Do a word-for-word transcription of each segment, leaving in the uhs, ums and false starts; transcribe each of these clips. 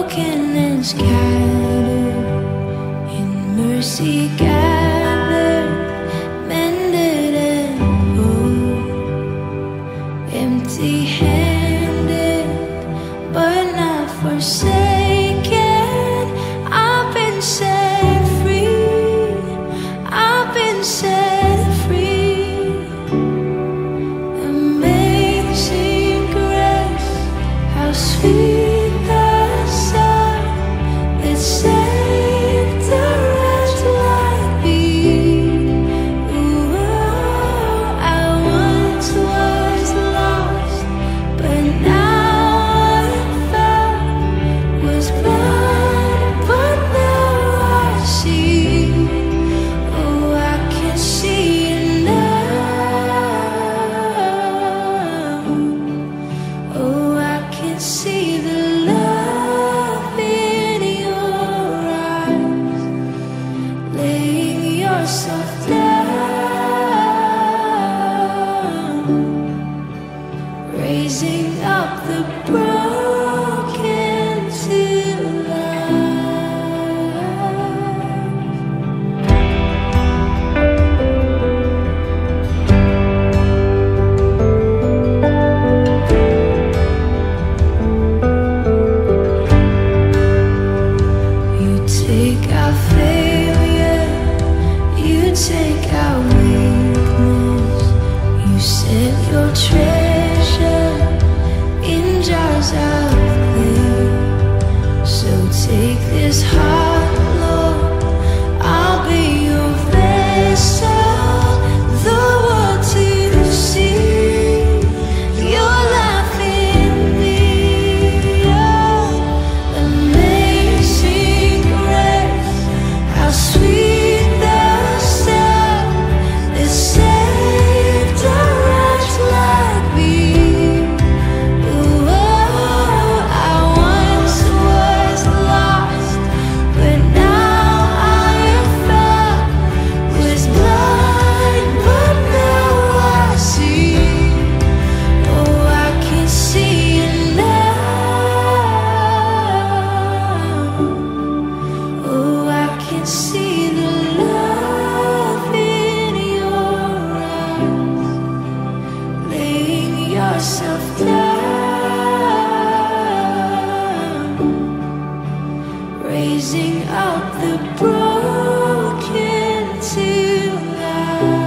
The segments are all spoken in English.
broken and scattered, in mercy gathered, mended and whole, empty-handed but not forsaken. I've been set free, I've been set free. Amazing grace, how sweet the sound that saved a wretch like me. Ooh, I once was lost, but now I'm found. Was blind, but now I see. Oh, I can see now. Oh, I can see the love in your eyes, laying yourself down, raising up the broken to You take our failure, you take our weakness, you set your treasure in jars of clay. So take this heart, Lord, I'll be your vessel, the world to see your life in me. Oh, amazing grace, how sweet the sound that saved a wretch like me. Ooh, I once was lost, but now I am found. Was blind, but now I see. Oh, I can see it now. Oh, I can see the love in your eyes, laying yourself down, raising up the broken to life.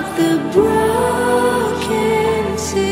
up the broken to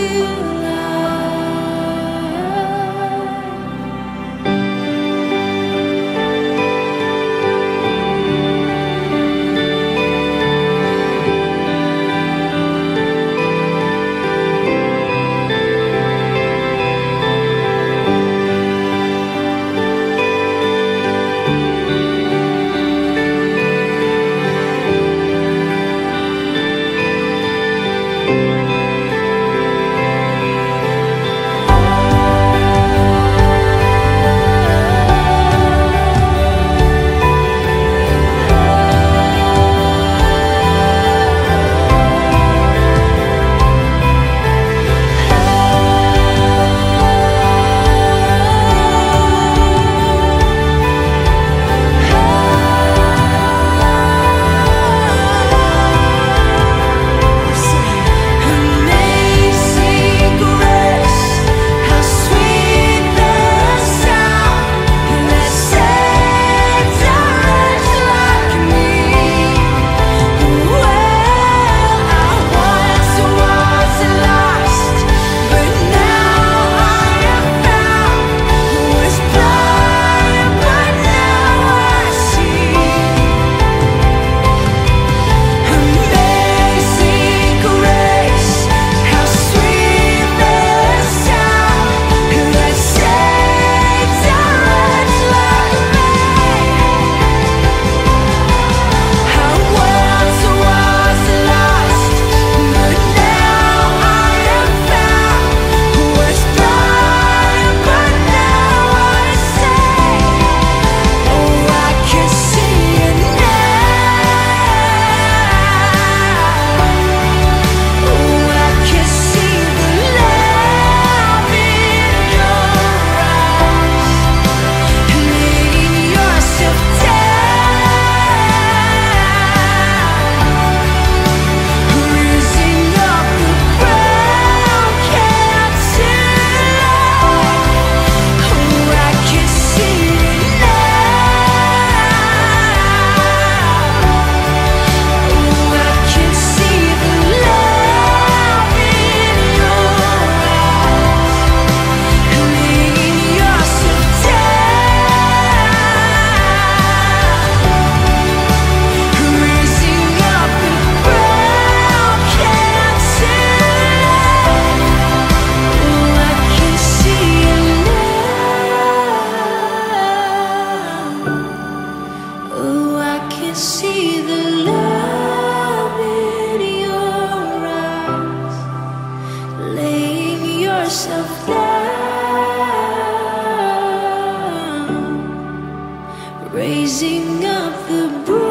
raising up the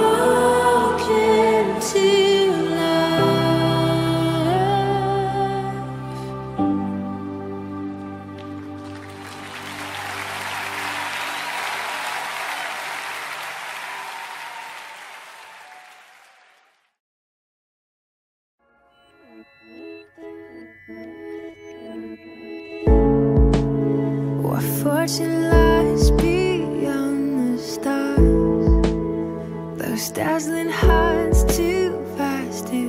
broken to life. What fortune lies beyond the stars, those dazzling heights too fast to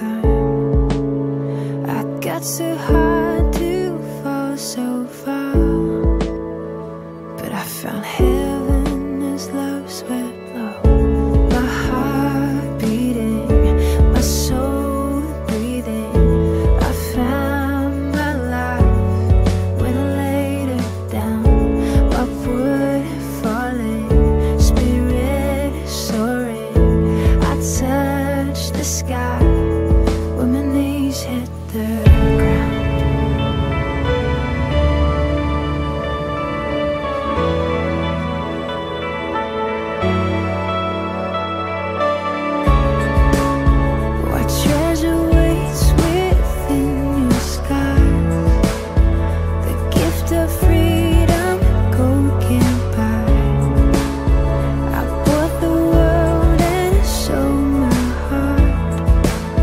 climb. I got so high to fall so far, but I found heaven as love swept low. My heart beating, my soul breathing. I found my life when I laid it down. Upward falling, spirit soaring. I touched the sky when my knees hit the ground. What treasure waits within your skies? The gift of freedom gold can't buy. I bought the world and sold my heart.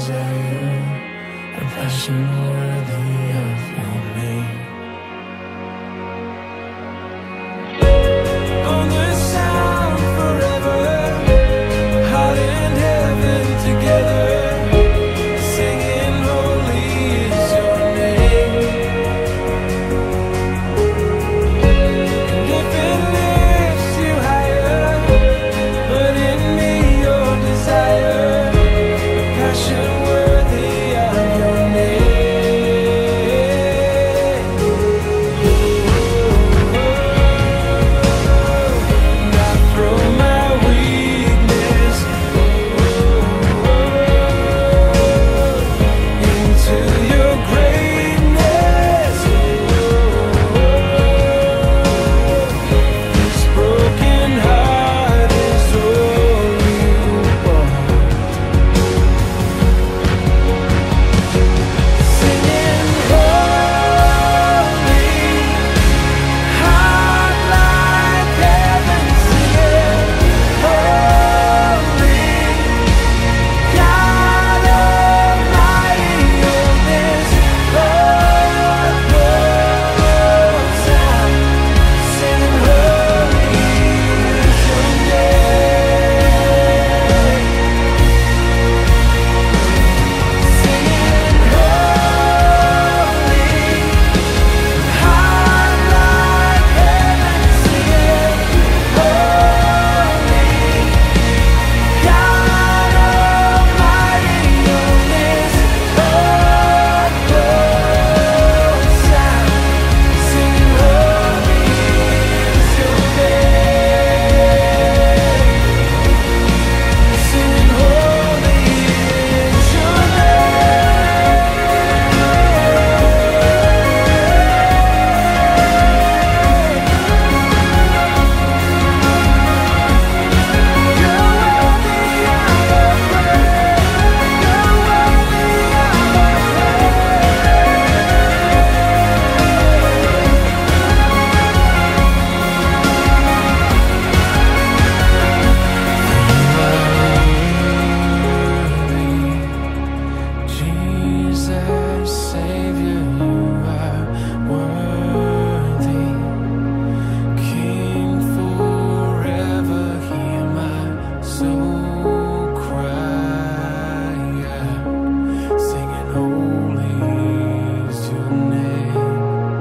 desire, a passion worthy of your name. On the sound forever, heart and heaven together, singing holy is your name. And if it lifts you higher, but in me your desire, a passion worthy of your name. And I throw my weakness into your greatness. This broken heart is all you want. Singing holy, heart like heaven. Singing holy, God Almighty, on this earth goes out. Singing holy is your name. Singing holy, heart like heaven. Singing holy, God Almighty, on this earth goes out. Singing holy is your name. Singing holy is your Jesus, Savior, you are worthy. King forever, hear my soul cry out, singing holy is your name.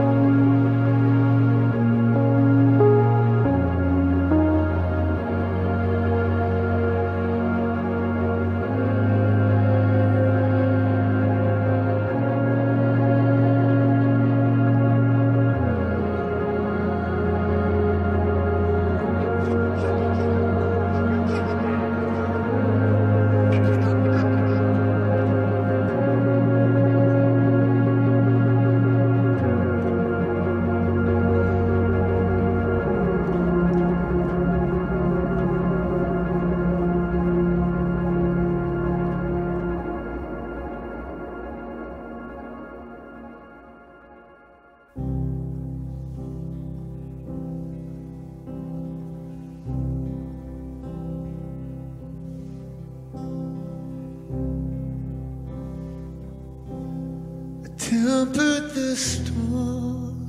Tempered the storm,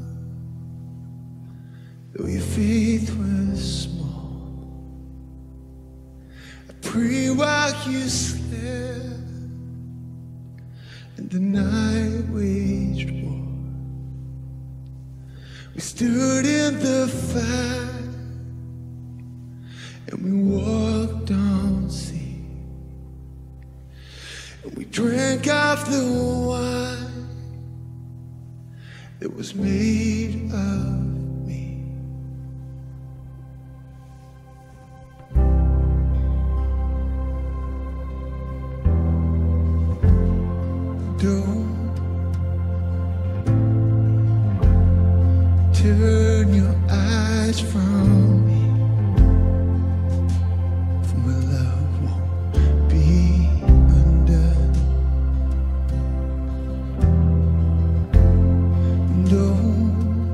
though your faith was small. I pray while you slept, and the night waged war. We stood in the fire, and we walked on sea, and we drank of the wine that was made of me. Don't turn your eyes from me, for my love won't be undone. Don't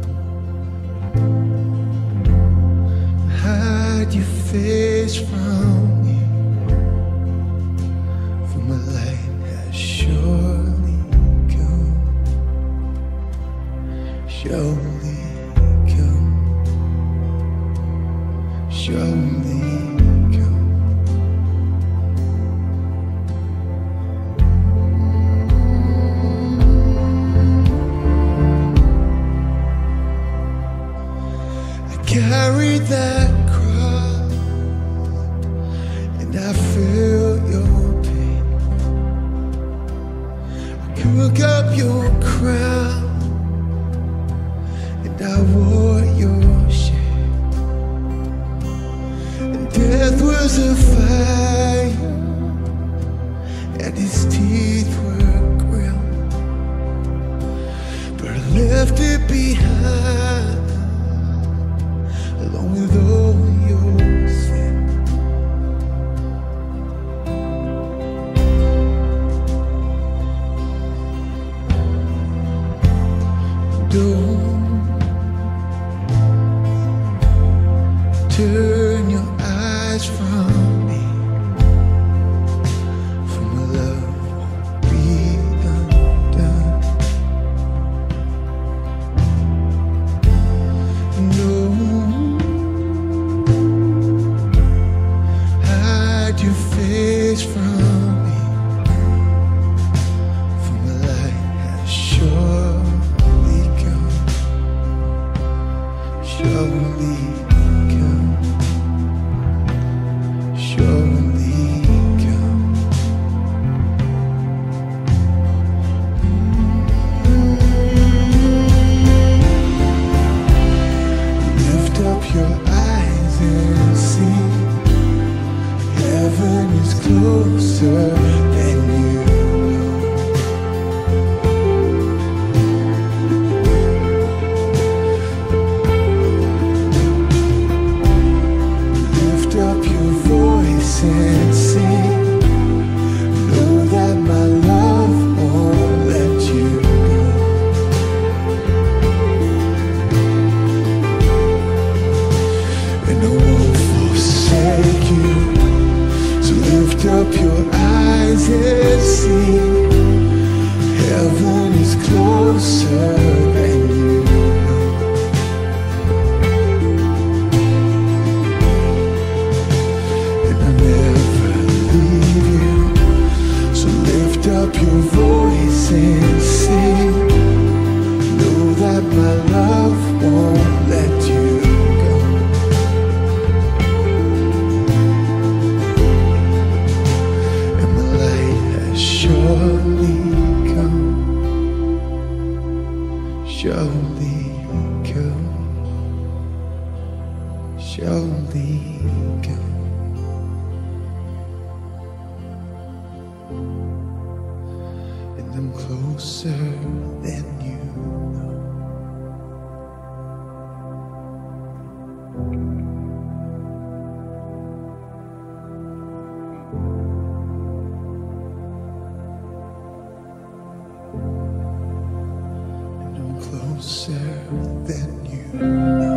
hide your face from me, for my light has took up your crown, and I wore your shame. And death was a fire, and his teeth were grim, but I left it behind, along with all your sin. Don't turn your eyes from me, for my love won't be undone. No, hide your face from me, for my light has surely come, surely come, surely come. Lift up your eyes and see, heaven is closer than you know. Lift up your voice and sing, know that my love won't let you go. And I won't forsake you. So lift up your eyes and see, heaven is closer than you know. And I'll never leave you. So lift up your voice and sing, know that my love won't let you go. And my light has surely come, surely come, surely come. And I'm closer than you know. And I'm closer than you know.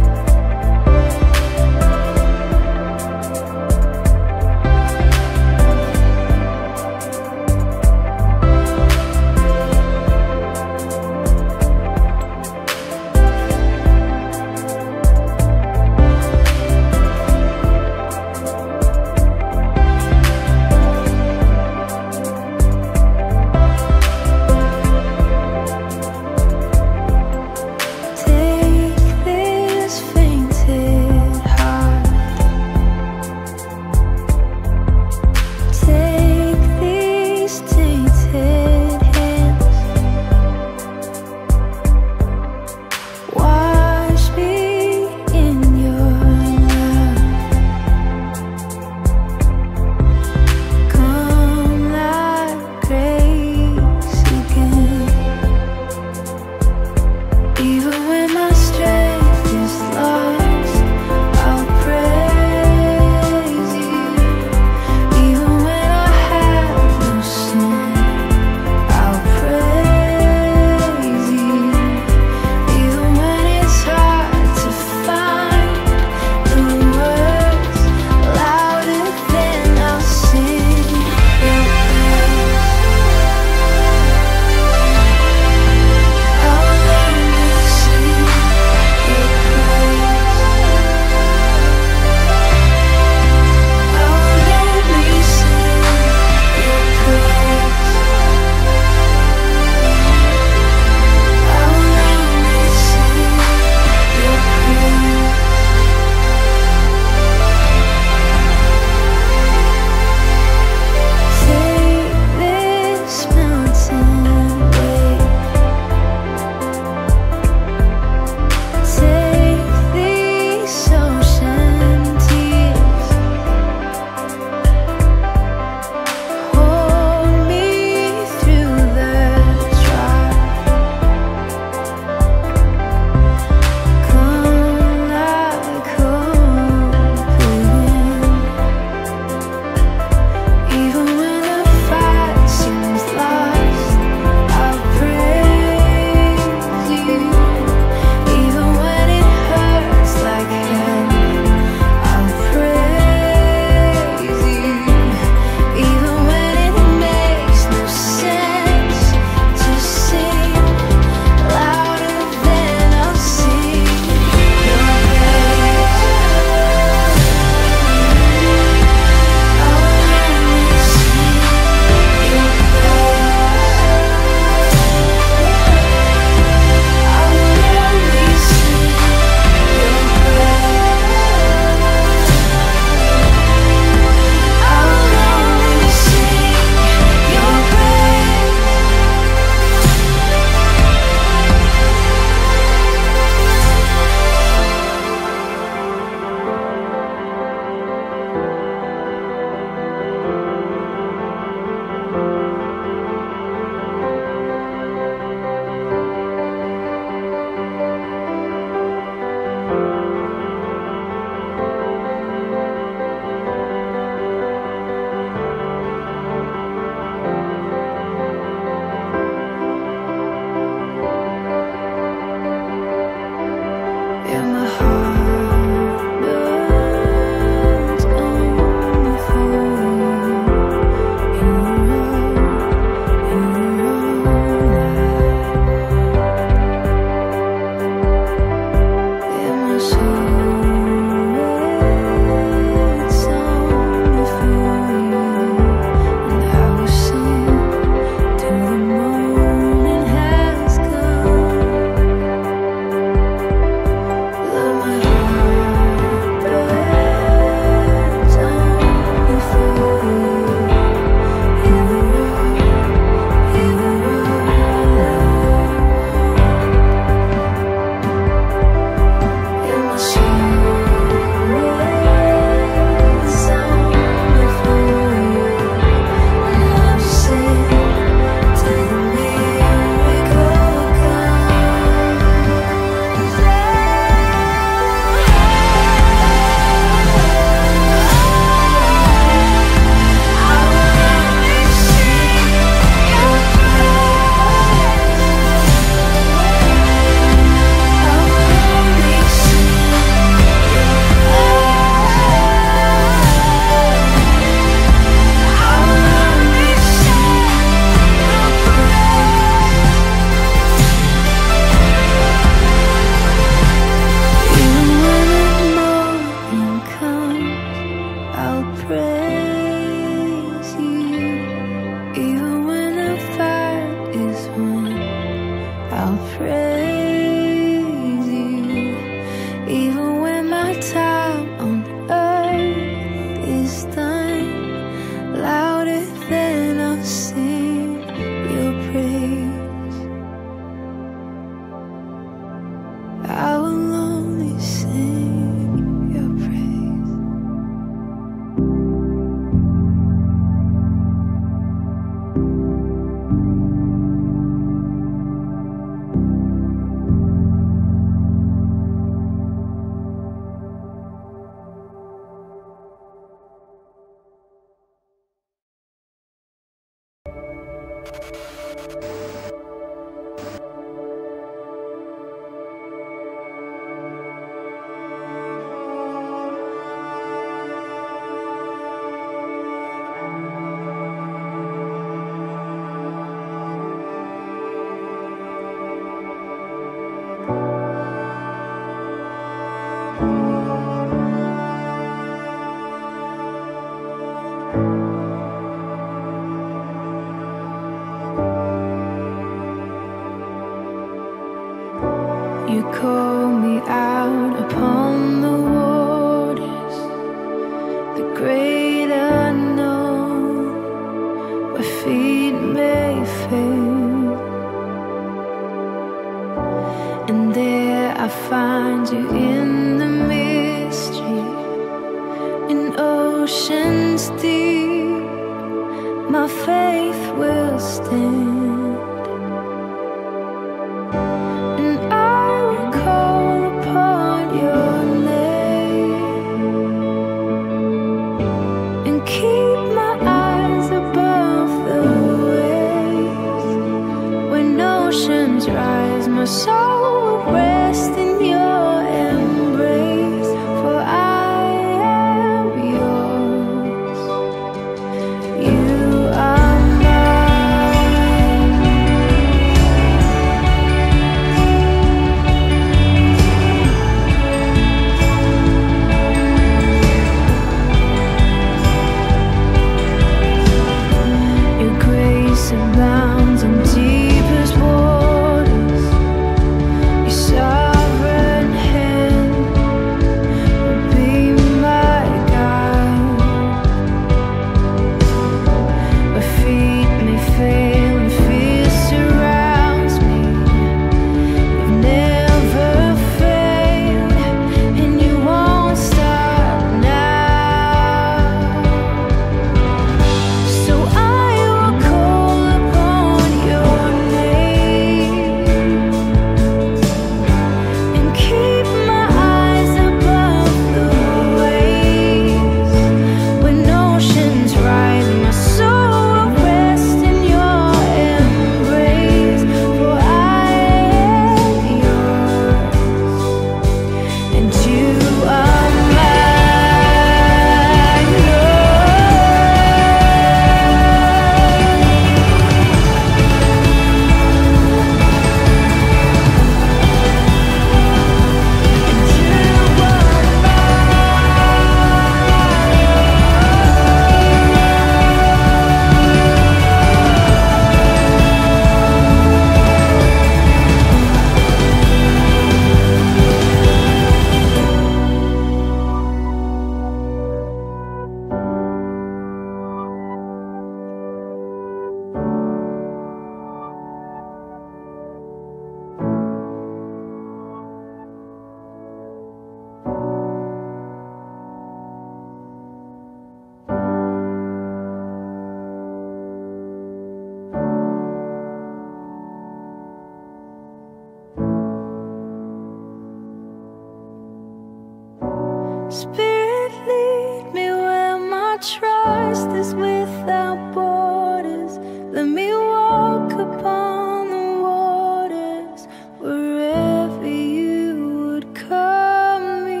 Spirit, lead me where my trust is without borders. Let me walk upon the waters wherever you would call me.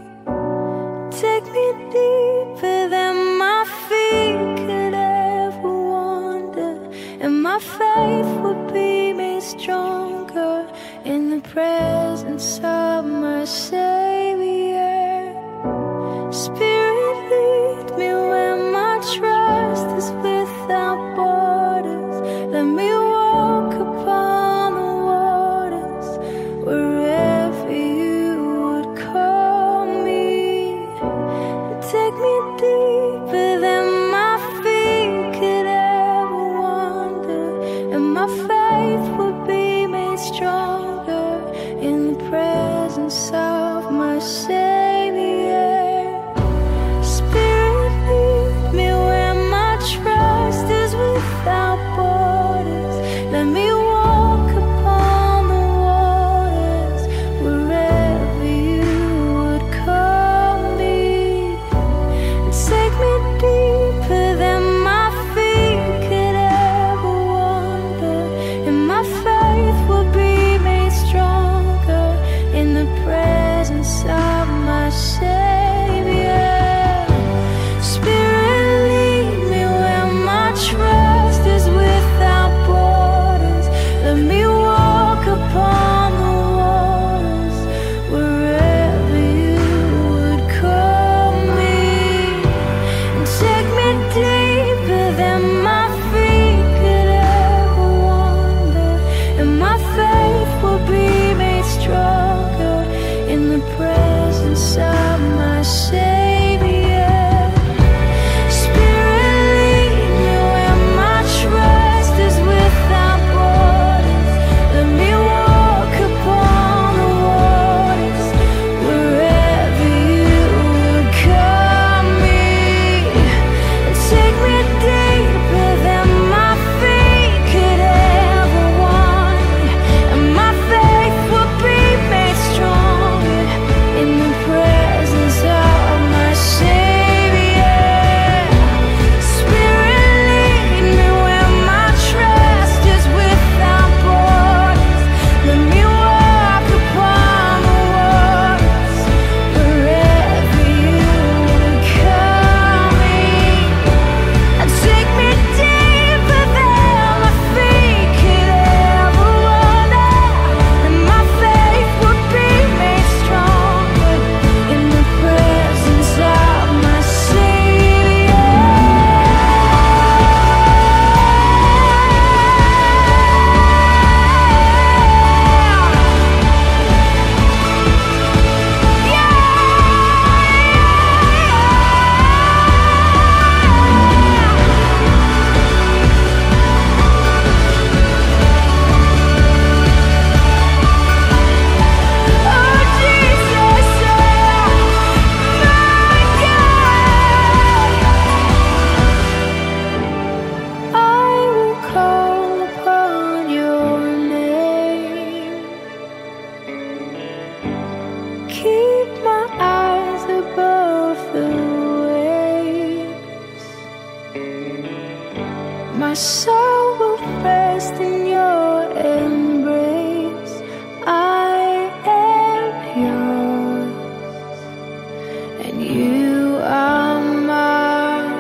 Take me deeper than my feet could ever wander, and my faith would be made stronger in the presence of my Savior. Spirit, lead me where my trust is without borders. Let me walk upon the waters wherever you would call me. Take me deeper than my feet could ever wander, and my faith would be made stronger in the presence of my Savior. Spirit, lead me where my trust is without borders. Let me walk upon the waters wherever you would call me. Take me deeper than my feet could ever wander, and my faith will be made stronger in the presence of my Savior. Spirit, lead me where my trust is without borders. Let me walk upon the waters wherever you would call me. And take me deeper than my feet could ever wander, and my faith will be made stronger in the presence of my Savior. Spirit, lead me where my trust is without borders. Let me walk upon the waters wherever you would call me. And take me deeper than my feet could ever wander, and my faith will be made stronger in the presence of my Savior. Spirit, lead me where my trust is without borders. Let me walk upon the waters wherever you would call me. And take me deeper than my feet could ever wander, and my faith would be made stronger in the presence of my Savior. Oh Jesus, my God, I will call upon your name. Keep my eyes above the waves. My soul will rest in your embrace. I am yours, and you are mine.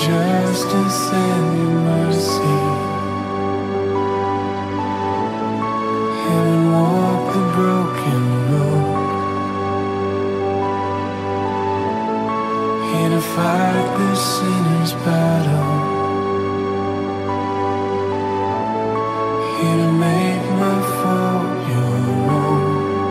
justice and your mercy. Heaven walk the broken road, here to fight the sinner's battle, here to make my fault your own.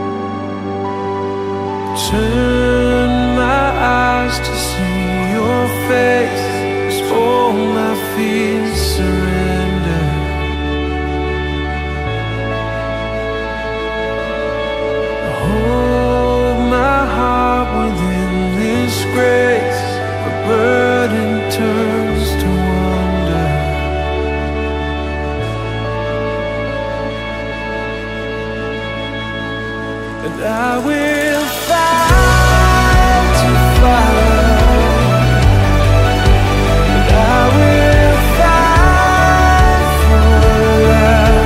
Turn my eyes to see your face, 'cause all my fears surrender. Hold my heart within this grace, a burden turns to wonder. And I will fight to follow, and I will fight for love.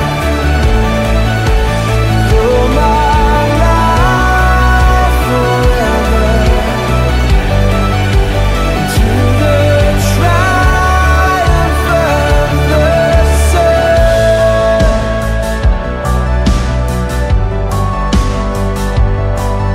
For my life forever, to the triumph of the sun.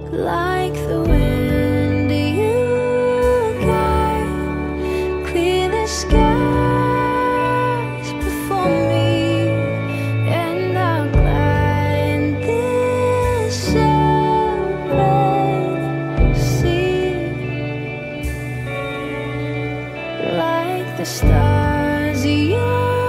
Like the wind you guide, clear the skies before me, and I'll glide this open sea. Like the stars you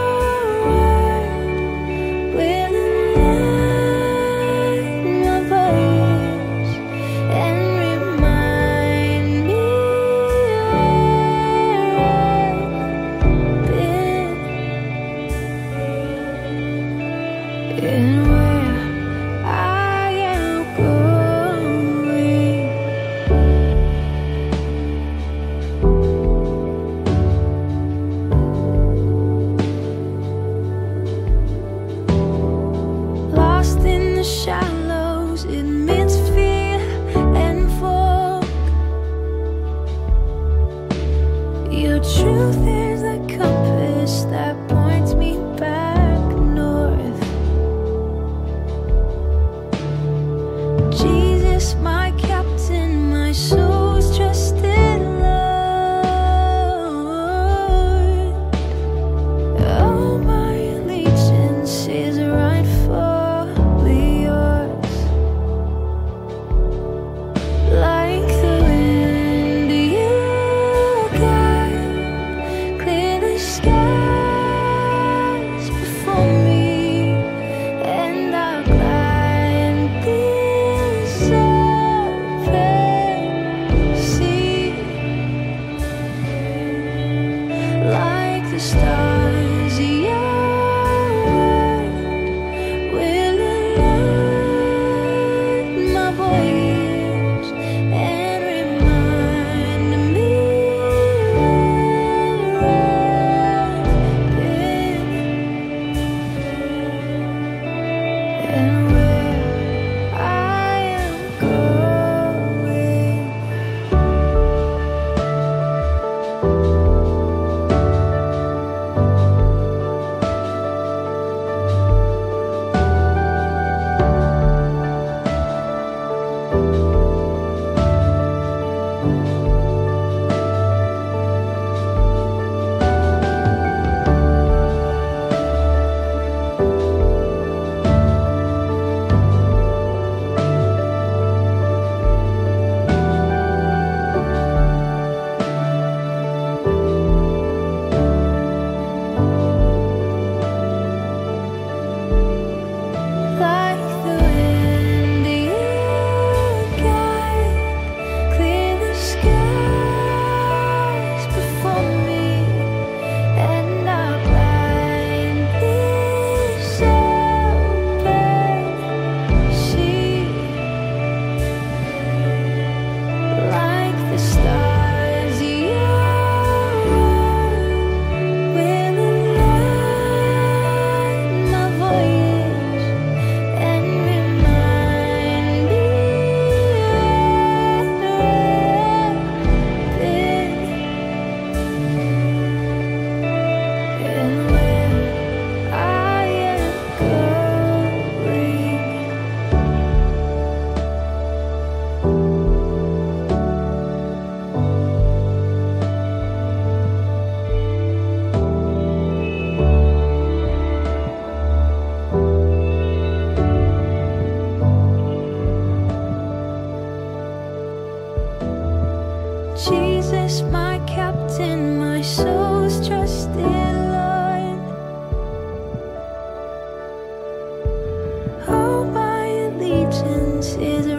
and where I am going. Lost in the shallows amidst fear and fog, your truth is the compass that points me back north. Jesus, my captain, my soul's trusted Lord. Oh, my allegiance is rightfully yours. Like the wind you guide, clear the skies before me, and I'll glide this open sea. Like the stars, your word will alert my voyage and remind me where I've been and where I am going. Like the wind you guide, clear the skies before me, and I'll glide this open sea. Like the stars, your word will alert my voyage and remind me where I've been and where I am going. Jesus, my captain, my soul's trusted Lord. Oh, my allegiance is